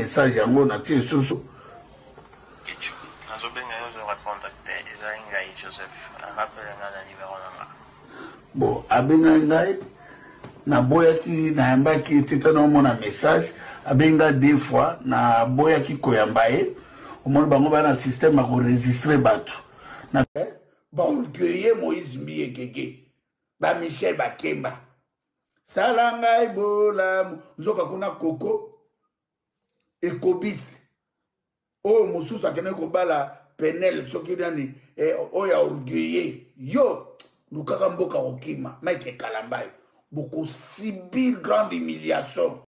message yango na tie susu. Bon, abenga ngai na boyaki na yambaki teta na omona message abenga deux fois na boyaki koyamba ye omona bango bana système a enregistrer bato na ba orgueilleux Moïse Miekeke ba Michel Bakemba salanga ibola nzoka kuna koko ekobiste o mususu akene ko bala penel soki nani oya orgueilleux yo lukaka mboka okima Mike Kalambayo beaucoup subir grande humiliation